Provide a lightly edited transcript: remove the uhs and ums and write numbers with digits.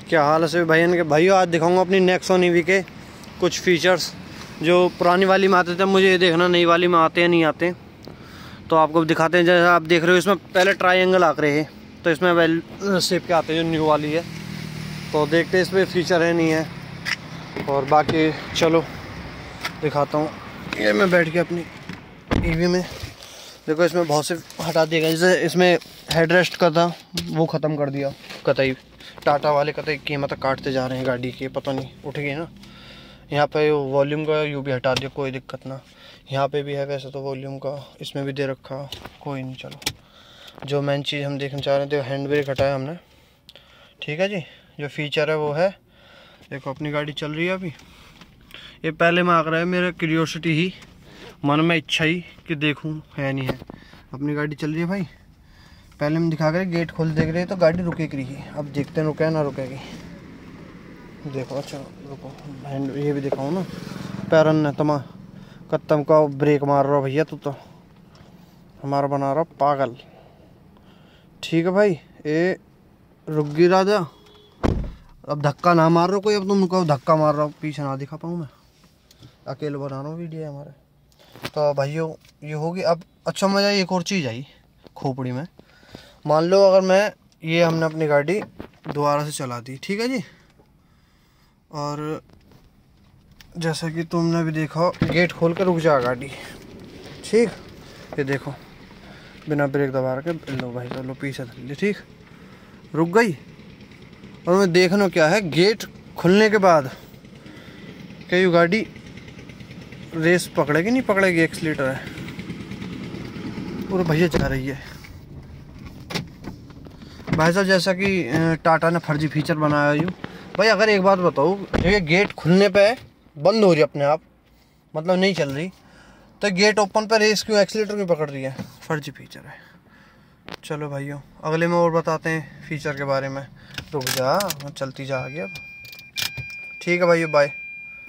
क्या हाल है सभी भाइयों के। भाइयों आज दिखाऊंगा अपनी नेक्सॉन ईवी के कुछ फीचर्स जो पुरानी वाली में आते थे। मुझे ये देखना नई वाली में आते हैं नहीं आते, तो आपको दिखाते हैं। जैसा आप देख रहे हो इसमें पहले ट्रायंगल आ रहे हैं, तो इसमें वेल शेप के आते हैं जो न्यू वाली है। तो देखते हैं इसमें फीचर है नहीं है, और बाकी चलो दिखाता हूँ। ये मैं बैठ के अपनी ईवी में देखो, इसमें बहुत से हटा दिए गए। जैसे इसमें हेडरेस्ट का था वो ख़त्म कर दिया, कतई टाटा वाले कतई कीमत काटते जा रहे हैं गाड़ी की, पता नहीं उठ गई ना। यहाँ पे वॉल्यूम का यू भी हटा दिया, कोई दिक्कत ना। यहाँ पे भी है वैसे तो वॉल्यूम का, इसमें भी दे रखा, कोई नहीं। चलो जो मेन चीज़ हम देखना चाह रहे थे, हैंड ब्रेक हटाया हमने, ठीक है जी। जो फीचर है वो है, देखो अपनी गाड़ी चल रही है अभी। ये पहले में आ रहा है मेरा क्यूरियोसिटी ही, मन में इच्छा ही कि देखूं है नहीं है। अपनी गाड़ी चल रही है भाई, पहले हम दिखा कर गेट खोल देख रहे तो गाड़ी रुकेगी ही। अब देखते हैं रुके ना रुकेगी। देखो अच्छा रुको, हैंड ये भी दिखाऊँ ना। पैरन ने तमा कत्तम का ब्रेक मार रहा भैया, तू तो हमारा बना रहा पागल। ठीक है भाई, ये रुक गई राजा। अब धक्का ना मार रहा कोई, अब तुम कहो धक्का मार रहा हूँ, पीछे ना दिखा पाऊँ मैं, अकेले बना रहा हूँ वीडियो हमारे। तो भाइयों ये होगी अब। अच्छा मज़ा एक और चीज़ आई खोपड़ी में। मान लो अगर मैं ये हमने अपनी गाड़ी दोबारा से चला दी, ठीक है जी, और जैसा कि तुमने भी देखा गेट खोल कर रुक जा गाड़ी, ठीक। ये देखो बिना ब्रेक दबा के, लो भाई चलो पीछे धर ली, ठीक, रुक गई। और मैं देखना क्या है, गेट खुलने के बाद क्या ये गाड़ी रेस पकड़ेगी नहीं पकड़ेगी, एक्सीलेटर है और भैया जा रही है भाई साहब। जैसा कि टाटा ने फर्जी फीचर बनाया यूँ भाई। अगर एक बात बताओ, ये गेट खुलने पे बंद हो रही है अपने आप, मतलब नहीं चल रही, तो गेट ओपन पर रेस क्यों, एक्सीलेटर क्यों पकड़ रही है? फर्जी फीचर है। चलो भाइयों अगले में और बताते हैं फीचर के बारे में। रुक जा, चलती जा आगे अब। ठीक है भाइयों, बाय।